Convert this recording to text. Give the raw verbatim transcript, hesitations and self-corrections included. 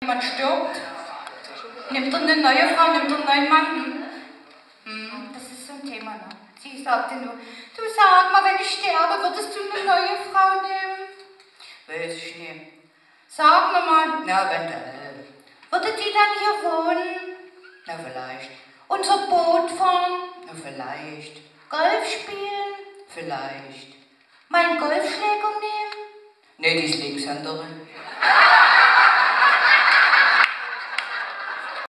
jemand stirbt, nimmt er eine neue Frau, nimmt er einen neuen Mann. Hm, das ist so ein Thema, ne? Sie sagte nur, du sag mal, wenn ich sterbe, würdest du eine neue Frau nehmen? Weiß ich nicht. Sag mir mal. Na, wenn da. Würde die dann hier wohnen? Na, vielleicht. Unser Boot fahren? Na, vielleicht. Golf spielen? Vielleicht. Meinen Golfschläger nehmen? Nee, die ist Linkshänderin.